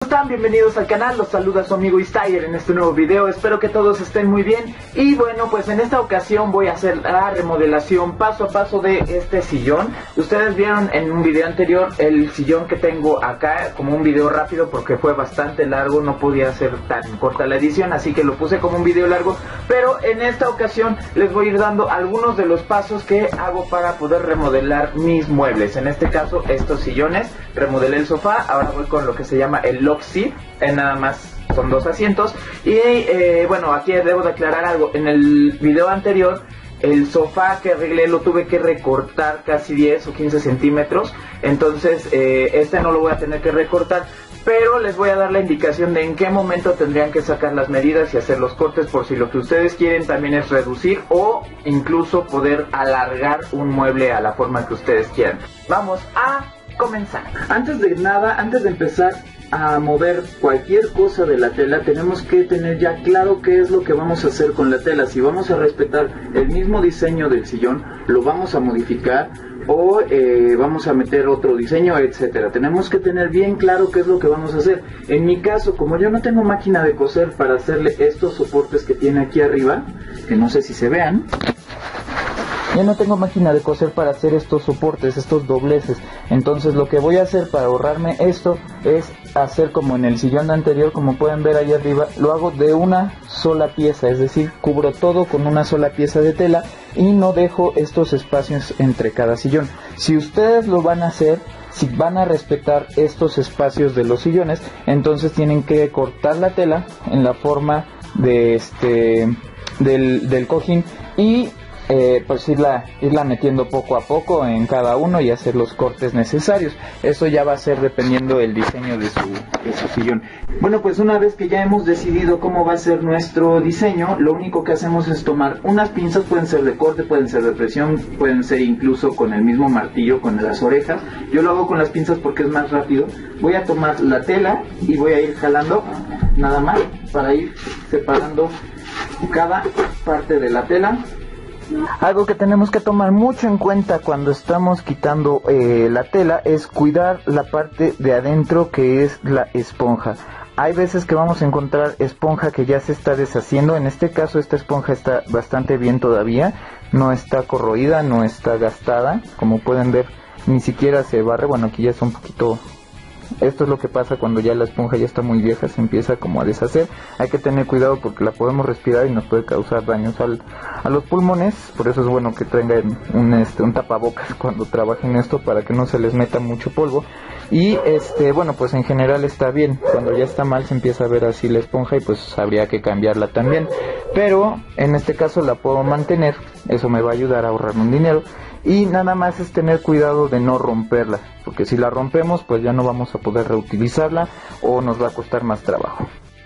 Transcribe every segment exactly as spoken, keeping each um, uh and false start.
están? Bienvenidos al canal, los saluda su amigo Istayer en este nuevo video. Espero que todos estén muy bien. Y bueno, pues en esta ocasión voy a hacer la remodelación paso a paso de este sillón. Ustedes vieron en un video anterior el sillón que tengo acá, como un video rápido porque fue bastante largo, no podía hacer tan corta la edición, así que lo puse como un video largo. Pero en esta ocasión les voy a ir dando algunos de los pasos que hago para poder remodelar mis muebles. En este caso estos sillones, remodelé el sofá, ahora voy con lo que se llama el love seat, en nada más son dos asientos. Y eh, bueno, aquí debo de aclarar algo. En el video anterior el sofá que arreglé lo tuve que recortar casi diez o quince centímetros, entonces eh, este no lo voy a tener que recortar, pero les voy a dar la indicación de en qué momento tendrían que sacar las medidas y hacer los cortes, por si lo que ustedes quieren también es reducir o incluso poder alargar un mueble a la forma que ustedes quieran. Vamos a comenzar. Antes de nada, antes de empezar a mover cualquier cosa de la tela, tenemos que tener ya claro qué es lo que vamos a hacer con la tela. Si vamos a respetar el mismo diseño del sillón, lo vamos a modificar o eh, vamos a meter otro diseño, etcétera. Tenemos que tener bien claro qué es lo que vamos a hacer. En mi caso, como yo no tengo máquina de coser para hacerle estos soportes que tiene aquí arriba, que no sé si se vean, ya no tengo máquina de coser para hacer estos soportes, estos dobleces. Entonces lo que voy a hacer para ahorrarme esto es hacer como en el sillón anterior, como pueden ver ahí arriba, lo hago de una sola pieza, es decir, cubro todo con una sola pieza de tela y no dejo estos espacios entre cada sillón. Si ustedes lo van a hacer, si van a respetar estos espacios de los sillones, entonces tienen que cortar la tela en la forma de este del, del cojín y Eh, pues irla, irla metiendo poco a poco en cada uno y hacer los cortes necesarios. Eso ya va a ser dependiendo del diseño de su, de su sillón. Bueno, pues una vez que ya hemos decidido cómo va a ser nuestro diseño, lo único que hacemos es tomar unas pinzas, pueden ser de corte, pueden ser de presión, pueden ser incluso con el mismo martillo, con las orejas. Yo lo hago con las pinzas porque es más rápido. Voy a tomar la tela y voy a ir jalando nada más para ir separando cada parte de la tela. Algo que tenemos que tomar mucho en cuenta cuando estamos quitando eh, la tela es cuidar la parte de adentro, que es la esponja. Hay veces que vamos a encontrar esponja que ya se está deshaciendo. En este caso esta esponja está bastante bien todavía, no está corroída, no está gastada, como pueden ver ni siquiera se barre. Bueno, aquí ya está un poquito. Esto es lo que pasa cuando ya la esponja ya está muy vieja, se empieza como a deshacer. Hay que tener cuidado porque la podemos respirar y nos puede causar daños al, a los pulmones. Por eso es bueno que tengan un, este, un tapabocas cuando trabajen esto, para que no se les meta mucho polvo. Y este bueno, pues en general está bien. Cuando ya está mal se empieza a ver así la esponja y pues habría que cambiarla también. Pero en este caso la puedo mantener, eso me va a ayudar a ahorrar un dinero. Y nada más es tener cuidado de no romperla, porque si la rompemos pues ya no vamos a poder reutilizarla o nos va a costar más trabajo.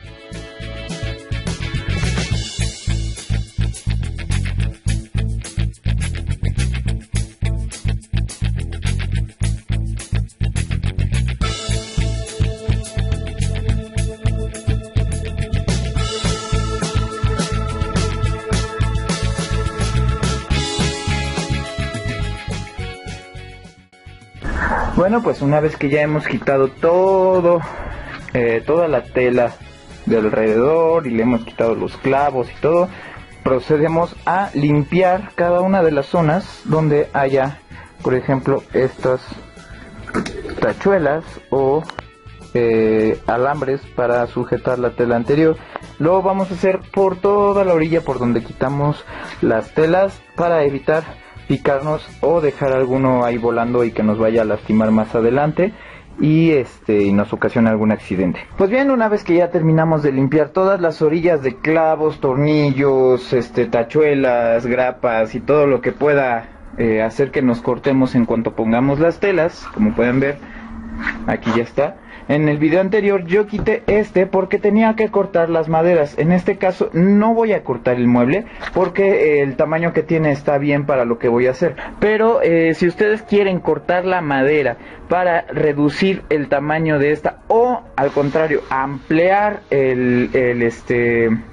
Bueno, pues una vez que ya hemos quitado todo, eh, toda la tela de alrededor y le hemos quitado los clavos y todo, procedemos a limpiar cada una de las zonas donde haya, por ejemplo, estas tachuelas o eh, alambres para sujetar la tela anterior. Lo vamos a hacer por toda la orilla por donde quitamos las telas, para evitar picarnos o dejar alguno ahí volando y que nos vaya a lastimar más adelante y este y nos ocasiona algún accidente. Pues bien, una vez que ya terminamos de limpiar todas las orillas de clavos, tornillos, este tachuelas, grapas y todo lo que pueda eh, hacer que nos cortemos en cuanto pongamos las telas, como pueden ver, aquí ya está. En el video anterior yo quité este porque tenía que cortar las maderas. En este caso no voy a cortar el mueble porque el tamaño que tiene está bien para lo que voy a hacer. Pero eh, si ustedes quieren cortar la madera para reducir el tamaño de esta, o al contrario ampliar el, el este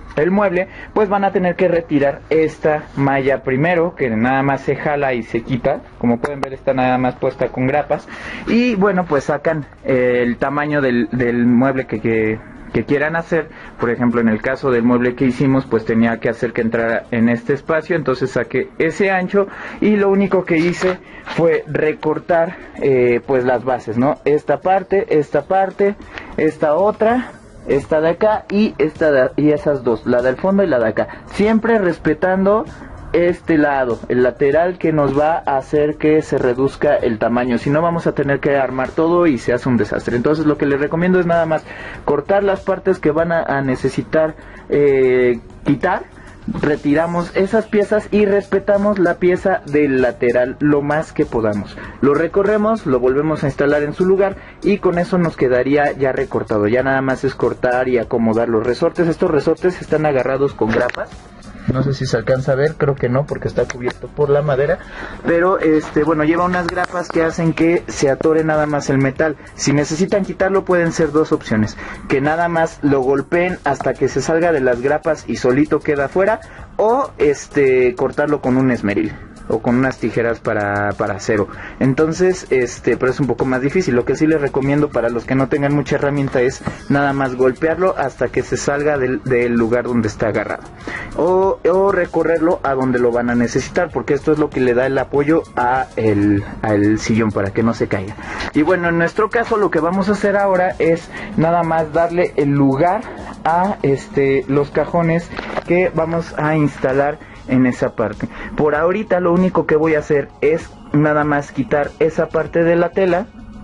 el mueble, pues van a tener que retirar esta malla primero, que nada más se jala y se quita. Como pueden ver, está nada más puesta con grapas. Y bueno, pues sacan eh, el tamaño del, del mueble que, que, que quieran hacer. Por ejemplo, en el caso del mueble que hicimos, pues tenía que hacer que entrara en este espacio, entonces saqué ese ancho y lo único que hice fue recortar eh, pues las bases, ¿no? Esta parte, esta parte, esta otra, esta de acá y esta de, y esas dos, la del fondo y la de acá, siempre respetando este lado, el lateral, que nos va a hacer que se reduzca el tamaño. Si no, vamos a tener que armar todo y se hace un desastre. Entonces lo que les recomiendo es nada más cortar las partes que van a, a necesitar eh, quitar. Retiramos esas piezas y respetamos la pieza del lateral lo más que podamos. Lo recorremos, lo volvemos a instalar en su lugar y con eso nos quedaría ya recortado. Ya nada más es cortar y acomodar los resortes. Estos resortes están agarrados con grapas. No sé si se alcanza a ver, creo que no, porque está cubierto por la madera. Pero este, bueno, lleva unas grapas que hacen que se atore nada más el metal. Si necesitan quitarlo, pueden ser dos opciones: que nada más lo golpeen hasta que se salga de las grapas y solito queda afuera, o este cortarlo con un esmeril o con unas tijeras para, para acero. Entonces, este, pero es un poco más difícil. Lo que sí les recomiendo para los que no tengan mucha herramienta es nada más golpearlo hasta que se salga del, del lugar donde está agarrado, o, o recorrerlo a donde lo van a necesitar, porque esto es lo que le da el apoyo a el, al sillón para que no se caiga. Y bueno, en nuestro caso lo que vamos a hacer ahora es nada más darle el lugar a este, los cajones que vamos a instalar en esa parte. Por ahorita lo único que voy a hacer es nada más quitar esa parte de la tela,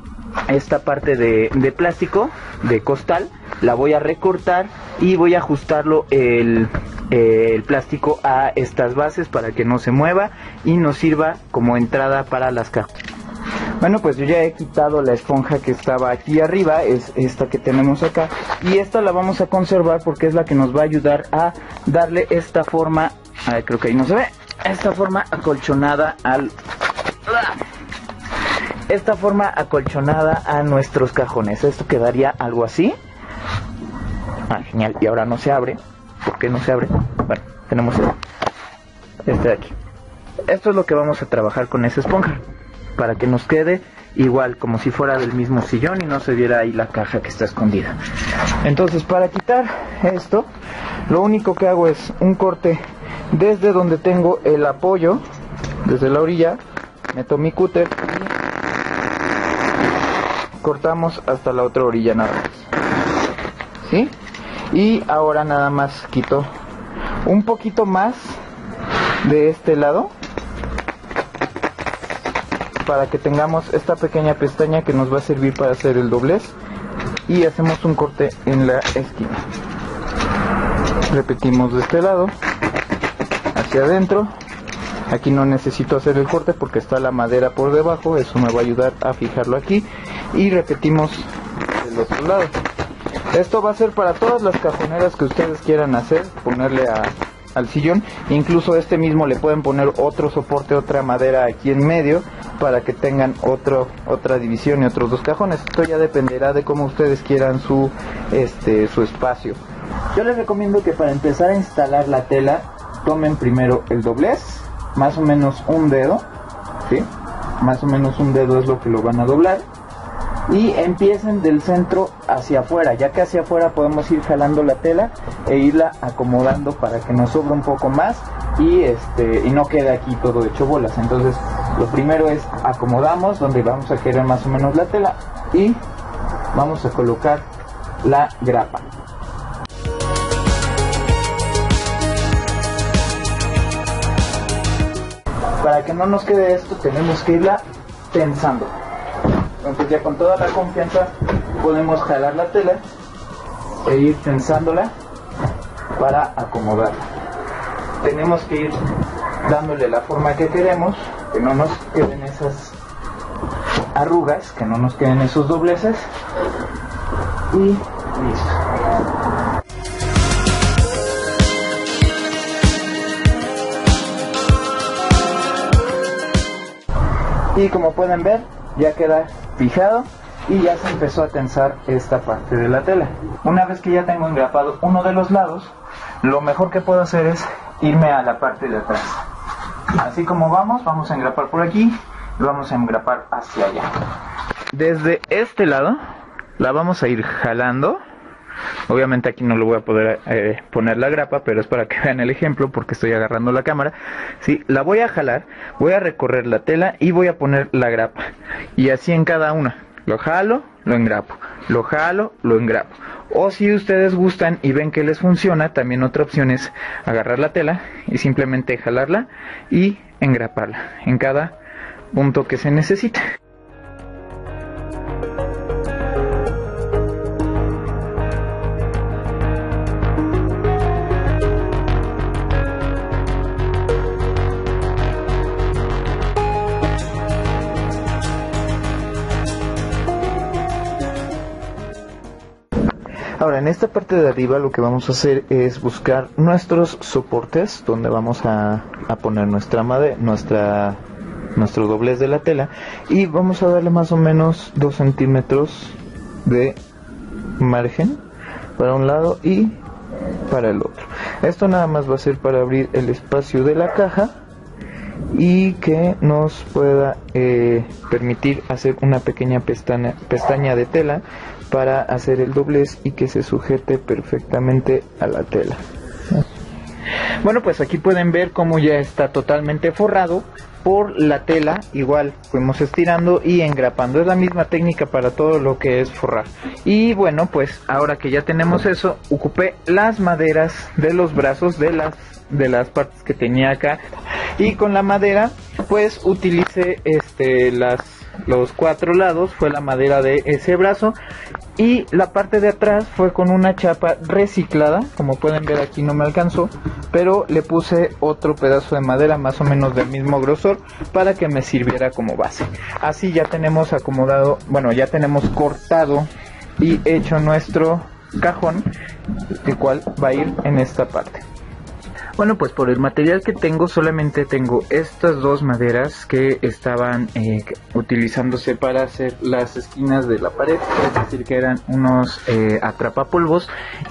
esta parte de, de plástico, de costal, la voy a recortar y voy a ajustarlo el, eh, el plástico a estas bases para que no se mueva y nos sirva como entrada para las cajas. Bueno, pues yo ya he quitado la esponja que estaba aquí arriba, es esta que tenemos acá, y esta la vamos a conservar porque es la que nos va a ayudar a darle esta forma. A ver, creo que ahí no se ve. Esta forma acolchonada al... Esta forma acolchonada a nuestros cajones. Esto quedaría algo así. Ah, genial. Y ahora no se abre. ¿Por qué no se abre? Bueno, tenemos este de aquí. Esto es lo que vamos a trabajar con esa esponja, para que nos quede igual, como si fuera del mismo sillón y no se viera ahí la caja que está escondida. Entonces, para quitar esto, lo único que hago es un corte desde donde tengo el apoyo, desde la orilla, meto mi cúter y cortamos hasta la otra orilla nada más, ¿sí? Y ahora nada más quito un poquito más de este lado para que tengamos esta pequeña pestaña que nos va a servir para hacer el doblez, y hacemos un corte en la esquina. Repetimos de este lado hacia adentro. Aquí no necesito hacer el corte porque está la madera por debajo, eso me va a ayudar a fijarlo aquí, y repetimos del otro lado. Esto va a ser para todas las cajoneras que ustedes quieran hacer, ponerle a, al sillón. Incluso este mismo le pueden poner otro soporte, otra madera aquí en medio, para que tengan otro, otra división y otros dos cajones. Esto ya dependerá de cómo ustedes quieran su, este, su espacio. Yo les recomiendo que para empezar a instalar la tela, tomen primero el doblez, más o menos un dedo, ¿sí? Más o menos un dedo es lo que lo van a doblar, y empiecen del centro hacia afuera, ya que hacia afuera podemos ir jalando la tela e irla acomodando para que nos sobre un poco más y este y no quede aquí todo hecho bolas. Entonces lo primero es acomodamos donde vamos a querer más o menos la tela y vamos a colocar la grapa. Para que no nos quede esto, tenemos que irla tensando. Entonces ya con toda la confianza podemos jalar la tela e ir tensándola para acomodarla. Tenemos que ir dándole la forma que queremos, que no nos queden esas arrugas, que no nos queden esos dobleces, y listo. Y como pueden ver, ya queda fijado. y ya se empezó a tensar esta parte de la tela. Una vez que ya tengo engrapado uno de los lados, lo mejor que puedo hacer es irme a la parte de atrás. Así como vamos, vamos a engrapar por aquí y vamos a engrapar hacia allá. Desde este lado la vamos a ir jalando. Obviamente aquí no lo voy a poder eh, poner la grapa, pero es para que vean el ejemplo porque estoy agarrando la cámara. Sí, la voy a jalar, voy a recorrer la tela y voy a poner la grapa. Y así en cada una. Lo jalo, lo engrapo. Lo jalo, lo engrapo. O si ustedes gustan y ven que les funciona, también otra opción es agarrar la tela y simplemente jalarla y engraparla en cada punto que se necesite. Ahora, en esta parte de arriba lo que vamos a hacer es buscar nuestros soportes donde vamos a, a poner nuestra madera, nuestra, nuestro doblez de la tela, y vamos a darle más o menos dos centímetros de margen para un lado y para el otro. Esto nada más va a ser para abrir el espacio de la caja y que nos pueda eh, permitir hacer una pequeña pestaña, pestaña de tela para hacer el doblez y que se sujete perfectamente a la tela. Bueno, pues aquí pueden ver cómo ya está totalmente forrado por la tela. Igual fuimos estirando y engrapando. Es la misma técnica para todo lo que es forrar. Y bueno, pues ahora que ya tenemos eso, ocupé las maderas de los brazos de las de las partes que tenía acá, y con la madera pues utilicé este las los cuatro lados, fue la madera de ese brazo, y la parte de atrás fue con una chapa reciclada. Como pueden ver aquí no me alcanzó, pero le puse otro pedazo de madera más o menos del mismo grosor para que me sirviera como base. Así ya tenemos acomodado, bueno, ya tenemos cortado y hecho nuestro cajón, el cual va a ir en esta parte. Bueno, pues por el material que tengo, solamente tengo estas dos maderas que estaban eh, utilizándose para hacer las esquinas de la pared, es decir que eran unos eh, atrapapolvos,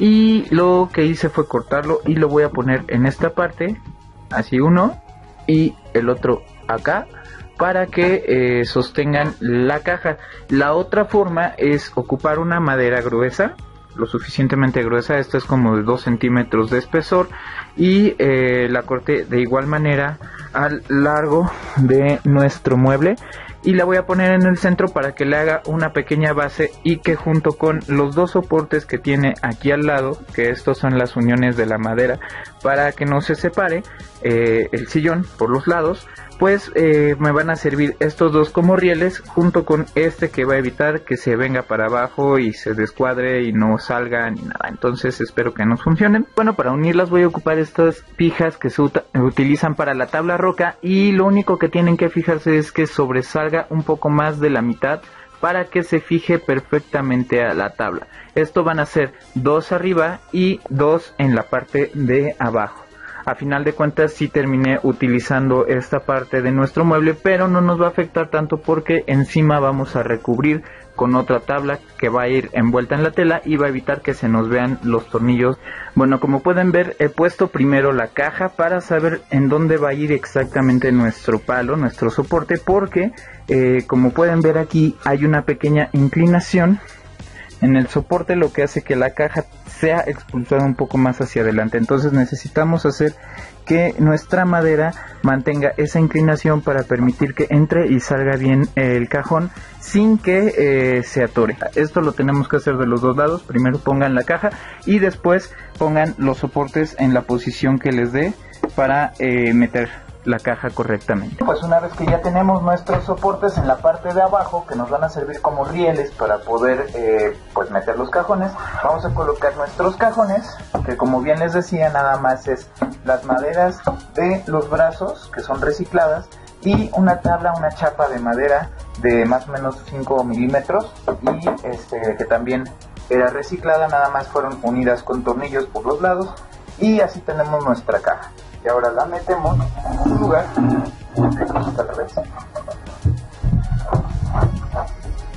y lo que hice fue cortarlo y lo voy a poner en esta parte, así uno y el otro acá, para que eh, sostengan la caja. La otra forma es ocupar una madera gruesa, lo suficientemente gruesa. Esta es como de dos centímetros de espesor, y eh, la corté de igual manera al largo de nuestro mueble, y la voy a poner en el centro para que le haga una pequeña base, y que junto con los dos soportes que tiene aquí al lado, que estos son las uniones de la madera para que no se separe eh, el sillón por los lados, pues eh, me van a servir estos dos como rieles, junto con este que va a evitar que se venga para abajo y se descuadre y no salga ni nada. Entonces espero que nos funcionen. Bueno, para unirlas voy a ocupar estas pijas que se ut utilizan para la tabla roca, y lo único que tienen que fijarse es que sobresalga un poco más de la mitad para que se fije perfectamente a la tabla. Esto van a ser dos arriba y dos en la parte de abajo. A final de cuentas sí terminé utilizando esta parte de nuestro mueble, pero no nos va a afectar tanto porque encima vamos a recubrir con otra tabla que va a ir envuelta en la tela y va a evitar que se nos vean los tornillos. Bueno, como pueden ver, he puesto primero la caja para saber en dónde va a ir exactamente nuestro palo, nuestro soporte, porque eh, como pueden ver aquí hay una pequeña inclinación en el soporte, lo que hace que la caja sea expulsada un poco más hacia adelante. Entonces necesitamos hacer que nuestra madera mantenga esa inclinación para permitir que entre y salga bien el cajón sin que eh, se atore. Esto lo tenemos que hacer de los dos lados. Primero pongan la caja y después pongan los soportes en la posición que les dé para eh, meter la caja correctamente. Pues una vez que ya tenemos nuestros soportes en la parte de abajo, que nos van a servir como rieles para poder eh, pues meter los cajones, vamos a colocar nuestros cajones, que como bien les decía, nada más es las maderas de los brazos que son recicladas y una tabla, una chapa de madera de más o menos cinco milímetros, y este que también era reciclada, nada más fueron unidas con tornillos por los lados, y así tenemos nuestra caja. Y ahora la metemos en un lugar, al revés,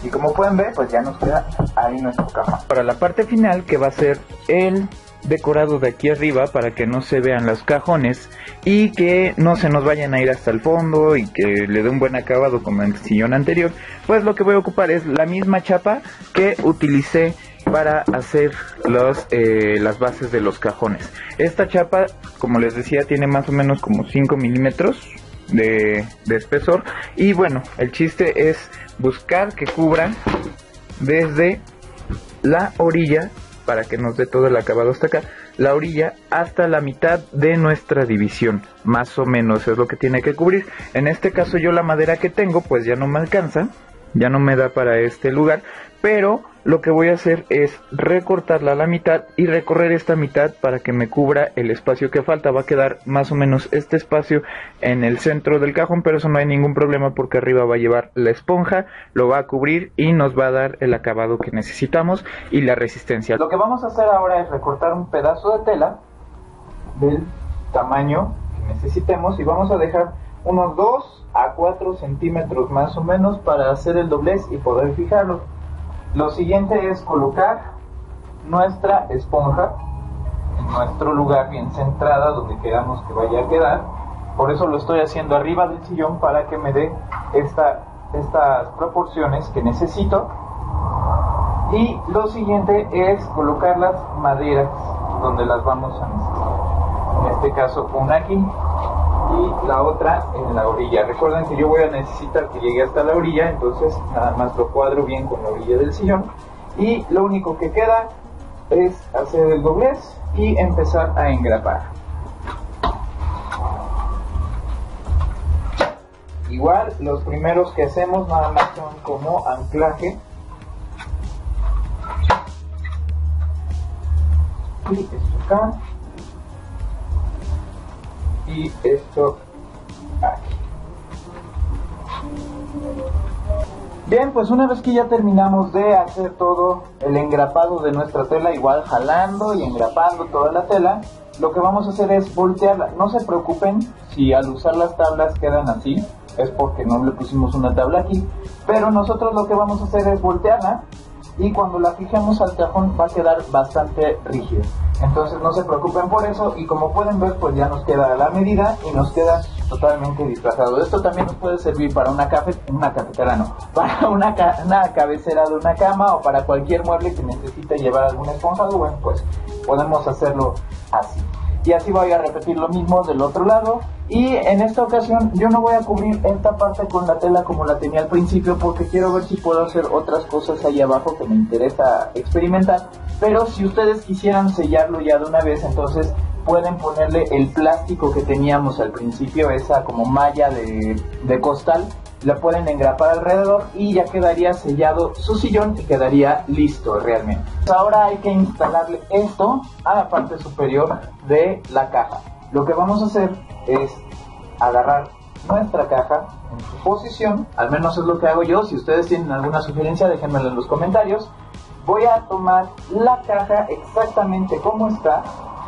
Y como pueden ver, pues ya nos queda ahí nuestro cajón. Para la parte final, que va a ser el decorado de aquí arriba, para que no se vean los cajones y que no se nos vayan a ir hasta el fondo y que le dé un buen acabado como en el sillón anterior, pues lo que voy a ocupar es la misma chapa que utilicé para hacer los, eh, las bases de los cajones. Esta chapa, como les decía, tiene más o menos como cinco milímetros de, de espesor, y bueno, el chiste es buscar que cubra desde la orilla, para que nos dé todo el acabado hasta acá, la orilla hasta la mitad de nuestra división, más o menos es lo que tiene que cubrir. En este caso yo la madera que tengo pues ya no me alcanza, ya no me da para este lugar, pero lo que voy a hacer es recortarla a la mitad y recorrer esta mitad para que me cubra el espacio que falta. Va a quedar más o menos este espacio en el centro del cajón, pero eso no hay ningún problema porque arriba va a llevar la esponja, lo va a cubrir y nos va a dar el acabado que necesitamos y la resistencia. Lo que vamos a hacer ahora es recortar un pedazo de tela del tamaño que necesitemos y vamos a dejar unos dos a cuatro centímetros más o menos para hacer el doblez y poder fijarlo. Lo siguiente es colocar nuestra esponja en nuestro lugar bien centrada, donde queramos que vaya a quedar. Por eso lo estoy haciendo arriba del sillón, para que me dé esta, estas proporciones que necesito. Y lo siguiente es colocar las maderas donde las vamos a necesitar. En este caso una aquí y la otra en la orilla. Recuerden que yo voy a necesitar que llegue hasta la orilla, entonces nada más lo cuadro bien con la orilla del sillón y lo único que queda es hacer el doblez y empezar a engrapar. Igual los primeros que hacemos nada más son como anclaje y esto acá y esto aquí. Bien, pues una vez que ya terminamos de hacer todo el engrapado de nuestra tela, igual jalando y engrapando toda la tela, lo que vamos a hacer es voltearla. No se preocupen si al usar las tablas quedan así, es porque no le pusimos una tabla aquí, pero nosotros lo que vamos a hacer es voltearla y cuando la fijemos al cajón va a quedar bastante rígida. Entonces no se preocupen por eso, y como pueden ver pues ya nos queda la medida y nos queda totalmente disfrazado. Esto también nos puede servir para una, cafe, una cafetera, no, para una, ca una cabecera de una cama o para cualquier mueble que necesite llevar alguna esponja. Bueno, pues podemos hacerlo así. Y así voy a repetir lo mismo del otro lado. Y en esta ocasión yo no voy a cubrir esta parte con la tela como la tenía al principio, porque quiero ver si puedo hacer otras cosas ahí abajo que me interesa experimentar. Pero si ustedes quisieran sellarlo ya de una vez, entonces pueden ponerle el plástico que teníamos al principio, esa como malla de, de costal, la pueden engrapar alrededor y ya quedaría sellado su sillón y quedaría listo realmente. Ahora hay que instalarle esto a la parte superior de la caja. Lo que vamos a hacer es agarrar nuestra caja en su posición, al menos es lo que hago yo. Si ustedes tienen alguna sugerencia, déjenmelo en los comentarios. Voy a tomar la caja exactamente como está,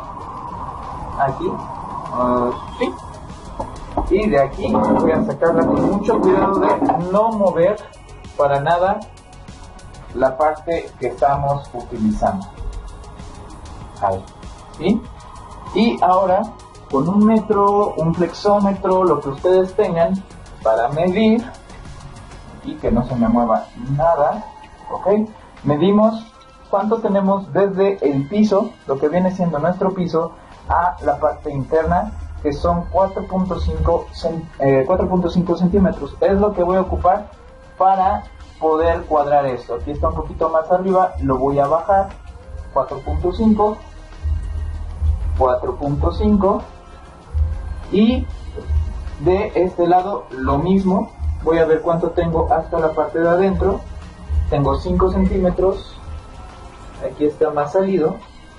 aquí, uh, sí, y de aquí voy a sacarla con mucho cuidado de no mover para nada la parte que estamos utilizando. Ahí, ¿sí? Y ahora con un metro, un flexómetro, lo que ustedes tengan para medir y que no se me mueva nada, ¿ok? Medimos cuánto tenemos desde el piso, lo que viene siendo nuestro piso, a la parte interna, que son cuatro punto cinco centímetros. Es lo que voy a ocupar para poder cuadrar esto. Aquí está un poquito más arriba, lo voy a bajar, cuatro punto cinco, cuatro punto cinco, y de este lado lo mismo. Voy a ver cuánto tengo hasta la parte de adentro. Tengo cinco centímetros, aquí está más salido,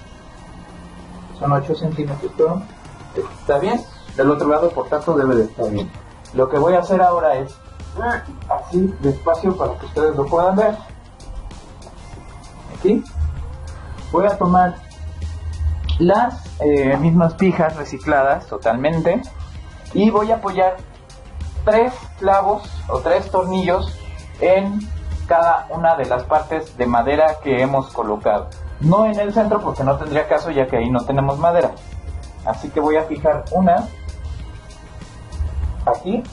son ocho centímetros, pero está bien. Del otro lado, por tanto, debe de estar bien. Lo que voy a hacer ahora es así, despacio, para que ustedes lo puedan ver. Aquí voy a tomar las eh, mismas pijas recicladas totalmente y voy a apoyar tres clavos o tres tornillos en cada una de las partes de madera que hemos colocado. No en el centro porque no tendría caso, ya que ahí no tenemos madera. Así que voy a fijar una aquí.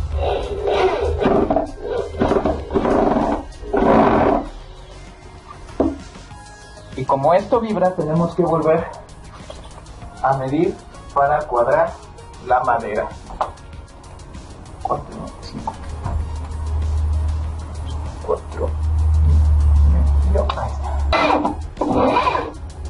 Y como esto vibra, tenemos que volver a medir para cuadrar la madera. cuatro, cinco, cuatro, medio, ahí está.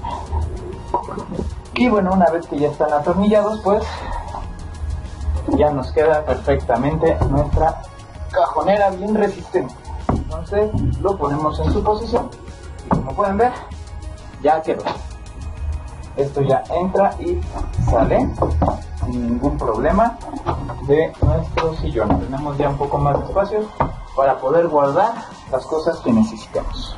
Y bueno, una vez que ya están atornillados, pues ya nos queda perfectamente nuestra cajonera bien resistente. Entonces lo ponemos en su posición y como pueden ver, ya quedó. Esto ya entra y sale sin ningún problema de nuestro sillón. Tenemos ya un poco más de espacio para poder guardar las cosas que necesitamos.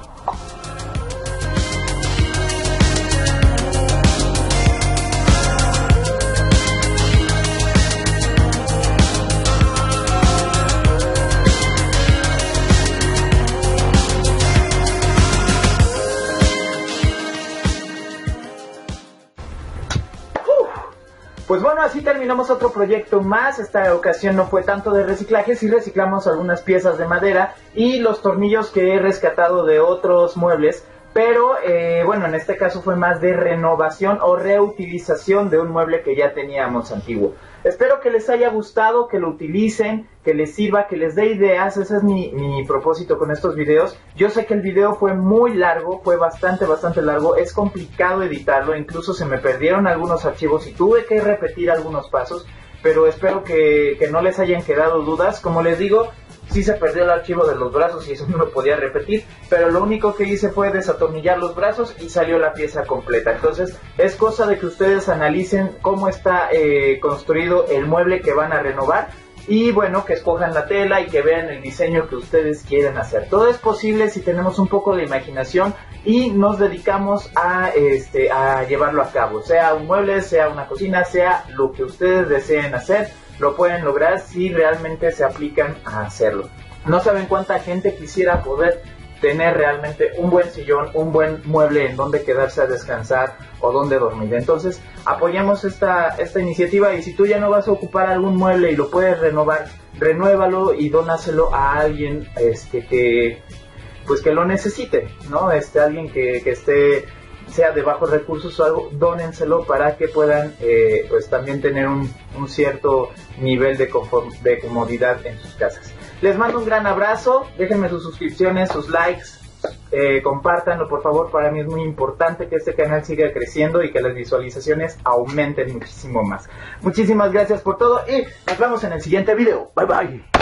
Pues bueno, así terminamos otro proyecto más. Esta ocasión no fue tanto de reciclaje, sí reciclamos algunas piezas de madera y los tornillos que he rescatado de otros muebles, pero eh, bueno, en este caso fue más de renovación o reutilización de un mueble que ya teníamos antiguo. Espero que les haya gustado, que lo utilicen, que les sirva, que les dé ideas. Ese es mi, mi propósito con estos videos. Yo sé que el video fue muy largo, fue bastante, bastante largo. Es complicado editarlo, incluso se me perdieron algunos archivos y tuve que repetir algunos pasos. Pero espero que, que no les hayan quedado dudas. Como les digo, sí se perdió el archivo de los brazos y eso no lo podía repetir, pero lo único que hice fue desatornillar los brazos y salió la pieza completa. Entonces es cosa de que ustedes analicen cómo está eh, construido el mueble que van a renovar y bueno, que escojan la tela y que vean el diseño que ustedes quieren hacer. Todo es posible si tenemos un poco de imaginación y nos dedicamos a, este, a llevarlo a cabo, sea un mueble, sea una cocina, sea lo que ustedes deseen hacer. Lo pueden lograr si realmente se aplican a hacerlo. No saben cuánta gente quisiera poder tener realmente un buen sillón, un buen mueble en donde quedarse a descansar o donde dormir. Entonces apoyamos esta, esta iniciativa y si tú ya no vas a ocupar algún mueble y lo puedes renovar, renuévalo y dónaselo a alguien este, que, pues que lo necesite, ¿no? Este, alguien que, que esté... sea de bajos recursos o algo, dónenselo para que puedan eh, pues también tener un, un cierto nivel de, confort, de comodidad en sus casas. Les mando un gran abrazo, déjenme sus suscripciones, sus likes, eh, compártanlo por favor, para mí es muy importante que este canal siga creciendo y que las visualizaciones aumenten muchísimo más. Muchísimas gracias por todo y nos vemos en el siguiente video. Bye bye.